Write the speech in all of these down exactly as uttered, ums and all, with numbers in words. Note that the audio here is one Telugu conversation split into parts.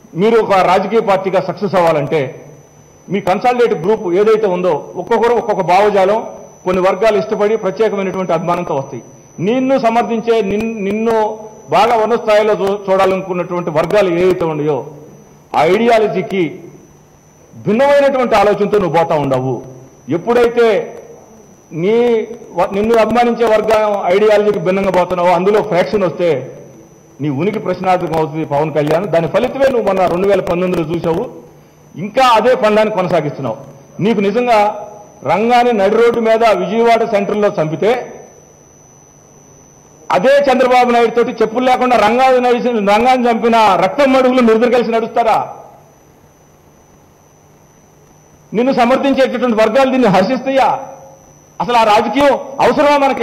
మీరు ఒక రాజకీయ పార్టీగా సక్సెస్ అవ్వాలంటే మీ కన్సాలిడేట్ గ్రూప్ ఏదైతే ఉందో ఒక్కొక్కరు ఒక్కొక్క భావజాలం కొన్ని వర్గాలు ఇష్టపడి ప్రత్యేకమైనటువంటి అభిమానంతో వస్తాయి. నిన్ను సమర్థించే నిన్ను బాగా ఉన్న స్థాయిలో చూడాలనుకున్నటువంటి వర్గాలు ఏవైతే ఉన్నాయో ఆ ఐడియాలజీకి భిన్నమైనటువంటి ఆలోచనతో నువ్వు పోతా ఉండవు. ఎప్పుడైతే నీ నిన్ను అభిమానించే వర్గం ఐడియాలజీకి భిన్నంగా పోతున్నావో అందులో ఫ్రాక్షన్ వస్తే నీ ఉనికి ప్రశ్నార్థకం అవుతుంది పవన్ కళ్యాణ్. దాని ఫలితమే నువ్వు మొన్న రెండు వేల పంతొమ్మిదిలో చూసావు. ఇంకా అదే పండాన్ని కొనసాగిస్తున్నావు. నీకు నిజంగా రంగాన్ని నడి రోడ్డు మీద విజయవాడ సెంటర్లో చంపితే అదే చంద్రబాబు నాయుడు తోటి చెప్పులు లేకుండా రంగాన్ని నడిచి రంగాన్ని చంపిన రక్తం మడుగులు నిరుదరు కలిసి నడుస్తారా? నిన్ను సమర్థించేటటువంటి వర్గాలు దీన్ని హర్షిస్తాయా? అసలు ఆ రాజకీయం అవసరమా మనకి?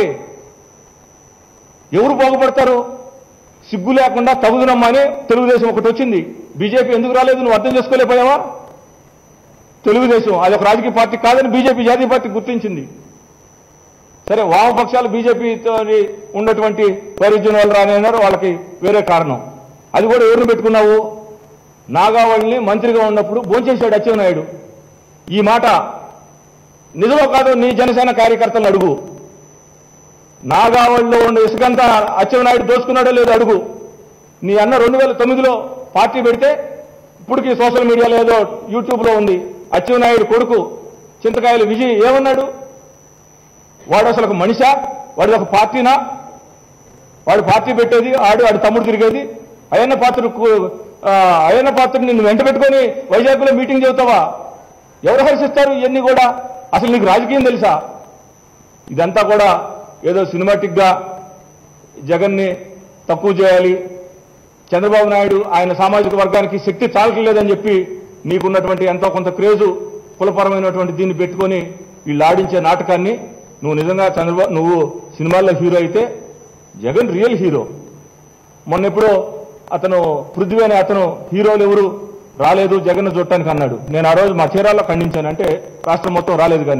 ఎవరు బాగుపడతారు? సిగ్గు లేకుండా తగుదునమ్మని తెలుగుదేశం ఒకటి వచ్చింది. బీజేపీ ఎందుకు రాలేదు? నువ్వు అర్థం చేసుకోలేకపోయావా? తెలుగుదేశం అది ఒక రాజకీయ పార్టీ కాదని బీజేపీ జాతీయ పార్టీ గుర్తించింది. సరే, వామపక్షాలు బీజేపీతో ఉన్నటువంటి వైరుధ్యం వాళ్ళు రానన్నారు, వాళ్ళకి వేరే కారణం. అది కూడా ఎవరిని పెట్టుకున్నావు? నాగావళిని మంత్రిగా ఉన్నప్పుడు భోంచేశాడు అచ్చెన్నాయుడు. ఈ మాట నిజమో కాదో నీ జనసేన కార్యకర్తలను అడుగు. నాగావళిలో ఉన్న ఇసుకంతా అచ్చెన్నాయుడు దోచుకున్నాడో లేదో అడుగు. నీ అన్న రెండు వేల తొమ్మిదిలో పార్టీ పెడితే ఇప్పటికీ సోషల్ మీడియాలో ఏదో యూట్యూబ్లో ఉంది. అచ్చెన్నాయుడు కొడుకు చింతకాయలు విజయ్ ఏమన్నాడు? వాడు అసలు ఒక మనిషా? వాడు ఒక పార్టీనా? వాడు పార్టీ పెట్టేది ఆడు ఆడు తమ్ముడు తిరిగేది. అయ్యన్న పాత్ర అయ్యన్న పాత్ర నిన్ను వెంట పెట్టుకొని వైజాగ్లో మీటింగ్ చెబుతావా? ఎవరు హర్షిస్తారు ఇవన్నీ కూడా? అసలు నీకు రాజకీయం తెలుసా? ఇదంతా కూడా ఏదో సినిమాటిక్గా జగన్ని తక్కువ చేయాలి, చంద్రబాబు నాయుడు ఆయన సామాజిక వర్గానికి శక్తి చాలట్లేదని చెప్పి నీకున్నటువంటి ఎంతో కొంత క్రేజు కులపరమైనటువంటి దీన్ని పెట్టుకొని వీళ్ళు ఆడించే నాటకాన్ని నువ్వు నిజంగా చంద్రబాబు నువ్వు సినిమాల్లో హీరో అయితే జగన్ రియల్ హీరో. మొన్న ఎప్పుడో అతను పృథ్వీ అనే అతను హీరోలు ఎవరు రాలేదు జగన్ చూడటానికి అన్నాడు. నేను ఆ రోజు మా చీరాల్లో ఖండించాను. అంటే రాష్ట్రం మొత్తం రాలేదు, కానీ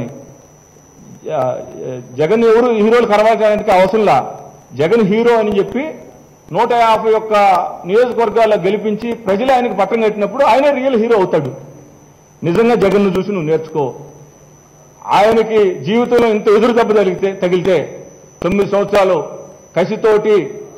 జగన్ ఎవరు హీరోలు కనబడడానికి అవసరంలా. జగన్ హీరో అని చెప్పి నూట యాభై ఒక్క నియోజకవర్గాల్లో గెలిపించి ప్రజలు ఆయనకు పట్టం కట్టినప్పుడు ఆయనే రియల్ హీరో అవుతాడు. నిజంగా జగన్ను చూసి నువ్వు నేర్చుకో. ఆయనకి జీవితంలో ఇంత ఎదురు దెబ్బ తగిలితే తగిలితే తొమ్మిది సంవత్సరాలు కసితోటి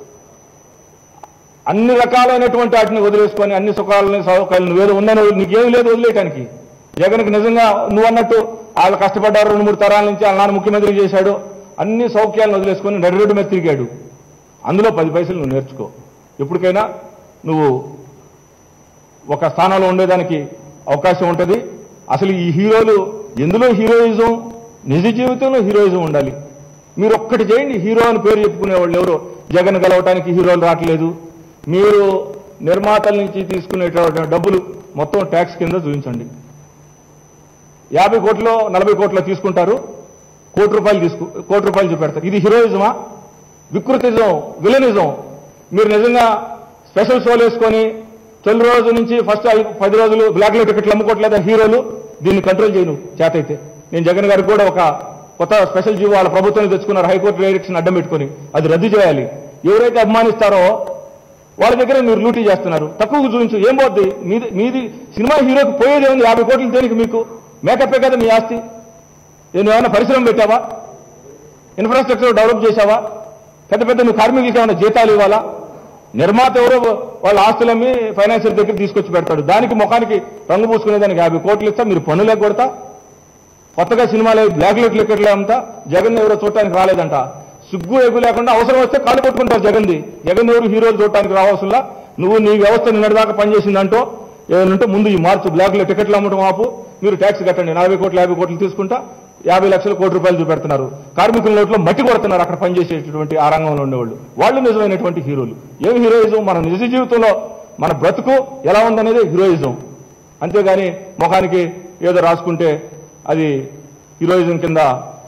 అన్ని రకాలైనటువంటి వాటిని వదిలేసుకొని అన్ని సుఖాలని సౌకర్యాలు నువ్వేదో ఉందని నీకేమీ లేదు వదిలేయటానికి. జగన్కి నిజంగా నువ్వు అన్నట్టు వాళ్ళు కష్టపడ్డారు, రెండు మూడు తరాల నుంచి వాళ్ళ నాన్న ముఖ్యమంత్రి చేశాడు, అన్ని సౌఖ్యాలను వదిలేసుకొని నడి రోడ్డు మీద తిరిగాడు. అందులో పది పైసలు నువ్వు నేర్చుకో. ఎప్పటికైనా నువ్వు ఒక స్థానంలో ఉండేదానికి అవకాశం ఉంటుంది. అసలు ఈ హీరోలు ఎందులో హీరోయిజం? నిజ జీవితంలో హీరోయిజం ఉండాలి. మీరు ఒక్కటి చేయండి, హీరో అని పేరు చెప్పుకునే వాళ్ళు ఎవరు జగన్ గెలవటానికి హీరోలు రావట్లేదు. మీరు నిర్మాతల నుంచి తీసుకునేటువంటి డబ్బులు మొత్తం ట్యాక్స్ కింద చూపించండి. యాభై కోట్లు నలభై కోట్లు తీసుకుంటారు, కోటి రూపాయలు తీసుకు కోటి రూపాయలు చూపెడతారు. ఇది హీరోయిజమా? వికృతిజం, విలనిజం. మీరు నిజంగా స్పెషల్ షోలు వేసుకొని తొలి రోజు నుంచి ఫస్ట్ పది రోజులు బ్లాక్లో టికెట్లు అమ్ముకోవట్లేదా హీరోలు? దీన్ని కంట్రోల్ చేయను చేత అయితే. నేను జగన్ గారికి కూడా ఒక కొత్త స్పెషల్ జీవో వాళ్ళ ప్రభుత్వం తెచ్చుకున్నారు, హైకోర్టు డైరెక్షన్ అడ్డం పెట్టుకొని. అది రద్దు చేయాలి. ఎవరైతే అభిమానిస్తారో వాళ్ళ దగ్గర మీరు లూటీ చేస్తున్నారు. తక్కువ చూపించు, ఏం పోద్ది? మీది మీది సినిమా హీరోకి పోయేది ఉంది. యాభై కోట్లు దేనికి? మీకు మేకప్పే కదా మీ ఆస్తి. నేను ఏమైనా పరిశ్రమ పెట్టావా? ఇన్ఫ్రాస్ట్రక్చర్ డెవలప్ చేశావా? పెద్ద పెద్ద నువ్వు కార్మికులకి ఏమైనా జీతాలు ఇవ్వాలా? నిర్మాత ఎవరో వాళ్ళ ఆస్తులమ్మి ఫైనాన్షియల్ దగ్గర తీసుకొచ్చి పెడతాడు. దానికి ముఖానికి రంగు పూసుకునే దానికి యాభై కోట్లు ఇస్తా, మీరు పన్నులే కొడతా. కొత్తగా సినిమాలు బ్లాక్ లెట్ లెక్కట్లే అంతా జగన్ ఎవరో చూడటానికి రాలేదంట. సిగ్గు ఎగ్గు లేకుండా అవసరం వస్తే కాళ్ళు కొట్టుకుంటారు జగన్ది. జగన్ ఎవరు హీరోలు చూడటానికి రావాల్సిందా? నువ్వు నీ వ్యవస్థ నిన్నటిదాకా పనిచేసిందంటో ఏదంటే ముందు ఈ మార్చు, బ్లాక్లో టికెట్లు అమ్మటం ఆపు, మీరు ట్యాక్స్ కట్టండి. నలభై కోట్లు యాభై కోట్లు తీసుకుంటా యాభై లక్షల కోటి రూపాయలు చూపెడుతున్నారు. కార్మికుల నోట్లో మట్టి కొడుతున్నారు అక్కడ పనిచేసేటటువంటి ఆ రంగంలో ఉండేవాళ్ళు. వాళ్ళు నిజమైనటువంటి హీరోలు. ఏం హీరోయిజం? మన నిజ జీవితంలో మన బ్రతుకు ఎలా ఉందనేది హీరోయిజం. అంతేగాని ముఖానికి ఏదో రాసుకుంటే అది హీరోయిజం కింద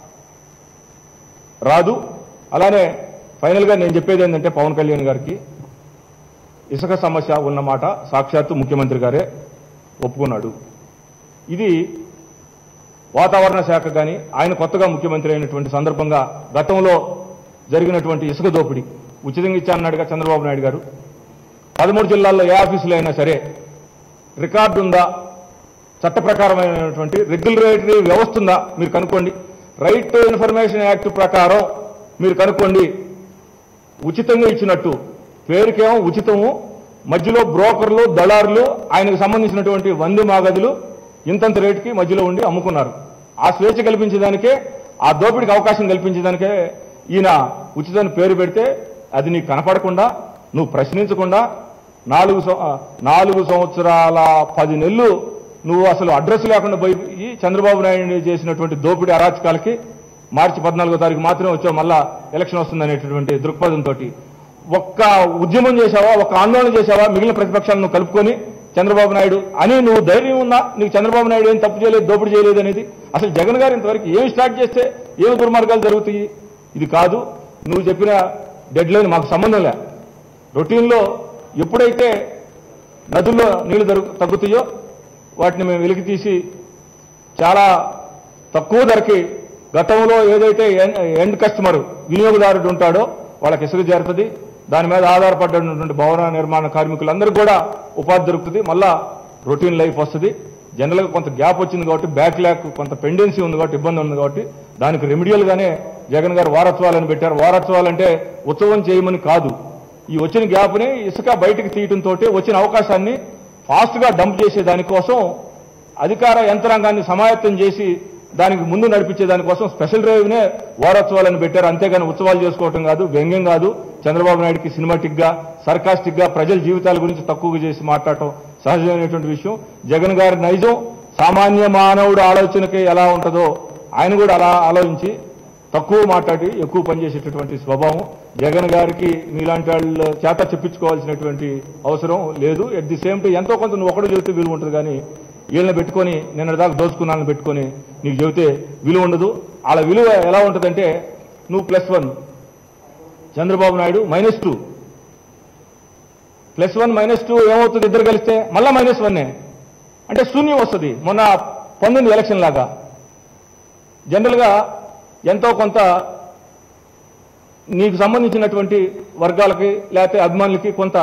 రాదు. అలానే ఫైనల్గా నేను చెప్పేది ఏంటంటే పవన్ కళ్యాణ్ గారికి ఇసుక సమస్య ఉన్నమాట సాక్షాత్తు ముఖ్యమంత్రి గారే ఒప్పుకున్నాడు. ఇది వాతావరణ శాఖ కానీ ఆయన కొత్తగా ముఖ్యమంత్రి అయినటువంటి సందర్భంగా గతంలో జరిగినటువంటి ఇసుక దోపిడీ ఉచితంగా ఇచ్చానన్నాడుగా చంద్రబాబు నాయుడు గారు. పదమూడు జిల్లాల్లో ఏ ఆఫీసులో అయినా సరే రికార్డు ఉందా, చట్ట ప్రకారమైనటువంటి రెగ్యులేటరీ వ్యవస్థ ఉందా మీరు కనుక్కోండి. రైట్ టు ఇన్ఫర్మేషన్ యాక్ట్ ప్రకారం మీరు కనుక్కోండి. ఉచితంగా ఇచ్చినట్టు పేరుకేమో ఉచితము, మధ్యలో బ్రోకర్లు, దళారులు ఆయనకు సంబంధించినటువంటి వంది మాగదులు ఇంతంత రేటుకి మధ్యలో ఉండి అమ్ముకున్నారు. ఆ స్వేచ్ఛ కల్పించేదానికే, ఆ దోపిడికి అవకాశం కల్పించేదానికే ఈయన ఉచితాన్ని పేరు పెడితే అది నీకు కనపడకుండా, నువ్వు ప్రశ్నించకుండా నాలుగు నాలుగు సంవత్సరాల పది నెలలు నువ్వు అసలు అడ్రస్ లేకుండా పోయి చంద్రబాబు నాయుడు చేసినటువంటి దోపిడీ అరాచకాలకి మార్చి పద్నాలుగో తారీఖు మాత్రమే వచ్చావు, మళ్ళా ఎలక్షన్ వస్తుందనేటటువంటి దృక్పథంతో ఒక్క ఉద్యమం చేశావా, ఒక్క ఆందోళన చేశావా మిగిలిన ప్రతిపక్షాలను నువ్వు కలుపుకొని చంద్రబాబు నాయుడు అని నువ్వు ధైర్యం ఉందా? నీకు చంద్రబాబు నాయుడు ఏం తప్పు చేయలేదు, దోపిడీ చేయలేదు అనేది? అసలు జగన్ గారు ఇంతవరకు ఏమి స్టార్ట్ చేస్తే ఏమి దుర్మార్గాలు జరుగుతాయి? ఇది కాదు. నువ్వు చెప్పిన డెడ్ లైన్ మాకు సంబంధం లే. రొటీన్లో ఎప్పుడైతే నదుల్లో నీళ్లు తగ్గుతాయో వాటిని మేము వెలికి తీసి చాలా తక్కువ ధరకి గతంలో ఏదైతే ఎండ్ కస్టమర్ వినియోగదారుడు ఉంటాడో వాళ్ళకి ఇసుక చేరుతుంది. దాని మీద ఆధారపడినటువంటి భవన నిర్మాణ కార్మికులందరికీ కూడా ఉపాధి దొరుకుతుంది. మళ్ళా రొటీన్ లైఫ్ వస్తుంది. జనరల్గా కొంత గ్యాప్ వచ్చింది కాబట్టి, బ్యాక్ ల్యాక్ కొంత పెండెన్సీ ఉంది కాబట్టి, ఇబ్బంది ఉంది కాబట్టి దానికి రెమిడియల్ గానే జగన్ గారు వారోత్సవాలను పెట్టారు. వారోత్సవాలంటే ఉత్సవం చేయమని కాదు, ఈ వచ్చిన గ్యాప్ని ఇసుక బయటకు తీయడంతో వచ్చిన అవకాశాన్ని ఫాస్ట్ గా డంప్ చేసే దానికోసం అధికార యంత్రాంగాన్ని సమాయత్తం చేసి దానికి ముందు నడిపించే దానికోసం స్పెషల్ డ్రైవ్ నే వారోత్సవాలను పెట్టారు. అంతేగాని ఉత్సవాలు చేసుకోవటం కాదు, వ్యంగ్యం కాదు. చంద్రబాబు నాయుడుకి సినిమాటిక్ గా, సర్కాస్టిక్ గా ప్రజల జీవితాల గురించి తక్కువగా చేసి మాట్లాడటం సహజమైనటువంటి విషయం. జగన్ గారి నైజం సామాన్య మానవుడు ఆలోచనకి ఎలా ఉంటుందో ఆయన కూడా అలా ఆలోచించి తక్కువ మాట్లాడి ఎక్కువ పనిచేసేటటువంటి స్వభావం జగన్ గారికి మీలాంటి వాళ్ళ చేత చెప్పించుకోవాల్సినటువంటి అవసరం లేదు. ఎట్ ది సేమ్ టైం ఎంతో కొంత నువ్వు ఒకడు చెబితే విలువ ఉంటుంది, కానీ వీళ్ళని పెట్టుకొని నిన్న దాకా దోచుకున్నాళ్ళని పెట్టుకొని నీకు చెబితే విలువ ఉండదు. వాళ్ళ విలువ ఎలా ఉంటుందంటే నువ్వు plus one, Chandrababu Naidu minus two. Plus one minus two ఏమవుతుంది? ఇద్దరు కలిస్తే మళ్ళా మైనస్ వన్నే, అంటే శూన్యం వస్తుంది. మొన్న పంతొమ్మిది ఎలక్షన్ లాగా జనరల్గా ఎంతో కొంత నీకు సంబంధించినటువంటి వర్గాలకి లేకపోతే అభిమానులకి కొంత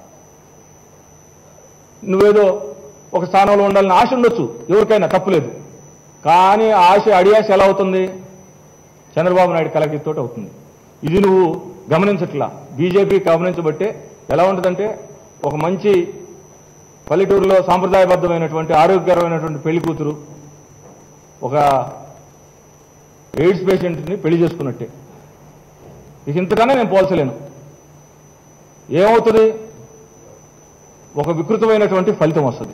నువ్వేదో ఒక స్థానంలో ఉండాలని ఆశ ఉండొచ్చు, ఎవరికైనా తప్పులేదు. కానీ ఆశ అడియాశ ఎలా అవుతుంది? చంద్రబాబు నాయుడు కలగితో అవుతుంది. ఇది నువ్వు గమనించట్లా. బీజేపీ గమనించబట్టే ఎలా ఉంటుందంటే ఒక మంచి పల్లెటూరులో సాంప్రదాయబద్ధమైనటువంటి ఆరోగ్యకరమైనటువంటి పెళ్లి కూతురు ఒక ఎయిడ్స్ పేషెంట్ని పెళ్లి చేసుకున్నట్టే. ఇక ఇంతకన్నా నేను పోల్చలేను. ఏమవుతుంది? ఒక వికృతమైనటువంటి ఫలితం వస్తుంది.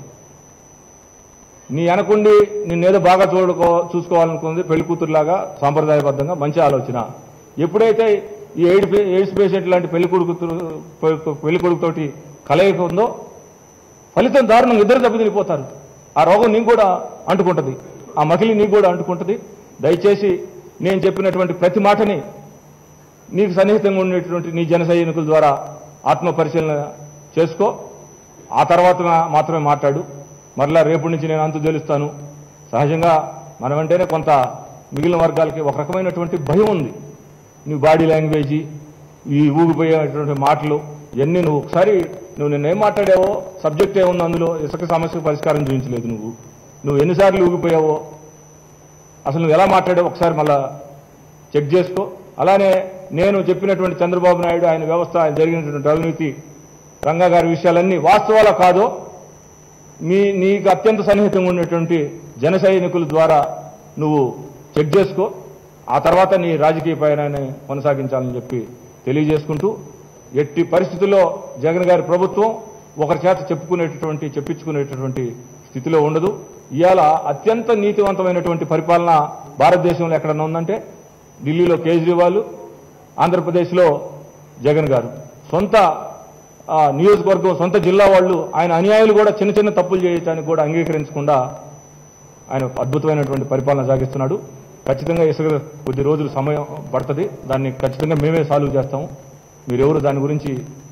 నీ అనకుండి నిన్నేదో బాగా చూడుకో చూసుకోవాలనుకుంది పెళ్లి కూతురులాగా సాంప్రదాయబద్ధంగా మంచి ఆలోచన. ఎప్పుడైతే ఈ ఎయిడ్ ఎయిడ్స్ పేషెంట్ లాంటి పెళ్లి కొడుకు పెళ్లి కొడుకుతోటి కలయిక ఉందో ఫలితం దారుణంగా ఇద్దరు దెబ్బతినిపోతారు. ఆ రోగం నీకు కూడా అంటుకుంటుంది, ఆ మకిలి నీకు కూడా అంటుకుంటుంది. దయచేసి నేను చెప్పినటువంటి ప్రతి మాటని నీకు సన్నిహితంగా ఉండేటువంటి నీ జన సైనికుల ద్వారా ఆత్మ పరిశీలన చేసుకో. ఆ తర్వాత మాత్రమే మాట్లాడు. మరలా రేపటి నుంచి నేను అంతు తెలుస్తాను. సహజంగా మనం అంటేనే కొంత మిగిలిన వర్గాలకి ఒక రకమైనటువంటి భయం ఉంది. నీ బాడీ లాంగ్వేజీ, ఈ ఊగిపోయేటువంటి మాటలు ఇవన్నీ నువ్వు ఒకసారి నువ్వు నిన్నేం మాట్లాడావో సబ్జెక్ట్ ఏముంది అందులో, ఇసుక సమస్యకు పరిష్కారం చూపించలేదు నువ్వు. నువ్వు ఎన్నిసార్లు ఊగిపోయావో, అసలు నువ్వు ఎలా మాట్లాడావో ఒకసారి మళ్ళా చెక్ చేసుకో. అలానే నేను చెప్పినటువంటి చంద్రబాబు నాయుడు ఆయన వ్యవస్థ, ఆయన జరిగినటువంటి అవినీతి రంగా గారి విషయాలన్నీ వాస్తవాలా కాదో మీ నీకు అత్యంత సన్నిహితంగా ఉన్నటువంటి జన సైనికుల ద్వారా నువ్వు చెక్ చేసుకో. ఆ తర్వాత నీ రాజకీయ పయనాన్ని కొనసాగించాలని చెప్పి తెలియజేసుకుంటూ, ఎట్టి పరిస్థితుల్లో జగన్ గారి ప్రభుత్వం ఒకరి చేత చెప్పుకునేటటువంటి చెప్పించుకునేటటువంటి స్థితిలో ఉండదు. ఇవాళ అత్యంత నీతివంతమైనటువంటి పరిపాలన భారతదేశంలో ఎక్కడన్నా ఉందంటే ఢిల్లీలో కేజ్రీవాల్, ఆంధ్రప్రదేశ్లో జగన్ గారు. సొంత నియోజకవర్గం, సొంత జిల్లా వాళ్ళు ఆయన అనుయాయులు కూడా చిన్న చిన్న తప్పులు చేయడానికి కూడా అంగీకరించకుండా ఆయన అద్భుతమైనటువంటి పరిపాలన సాగిస్తున్నాడు. ఖచ్చితంగా ఇసుక కొద్ది రోజులు సమయం పడుతుంది, దాన్ని ఖచ్చితంగా మేమే సాల్వ్ చేస్తాము. మీరెవరు దాని గురించి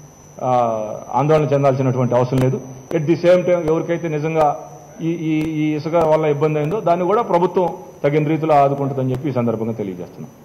ఆందోళన చెందాల్సినటువంటి అవసరం లేదు. ఎట్ ది సేమ్ టైం ఎవరికైతే నిజంగా ఈ ఈ ఇసుక వల్ల ఇబ్బంది అయిందో దాన్ని కూడా ప్రభుత్వం తగిన రీతిలో ఆదుకుంటుందని చెప్పి ఈ సందర్భంగా తెలియజేస్తున్నాం.